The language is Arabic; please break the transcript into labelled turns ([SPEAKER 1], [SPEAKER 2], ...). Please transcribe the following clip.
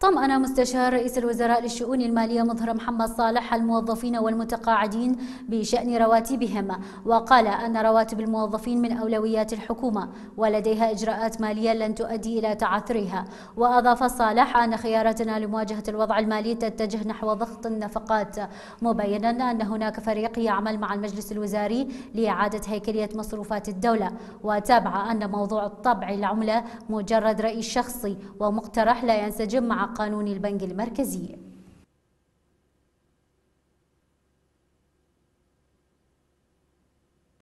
[SPEAKER 1] طمأن مستشار رئيس الوزراء للشؤون المالية مظهر محمد صالح الموظفين والمتقاعدين بشأن رواتبهم، وقال أن رواتب الموظفين من أولويات الحكومة ولديها إجراءات مالية لن تؤدي إلى تعثرها. وأضاف صالح أن خياراتنا لمواجهة الوضع المالي تتجه نحو ضغط النفقات، مبينا أن هناك فريق يعمل مع المجلس الوزاري لإعادة هيكلية مصروفات الدولة. وتابع أن موضوع طبع العملة مجرد رأي شخصي ومقترح لا ينسجم مع قانون البنك المركزي.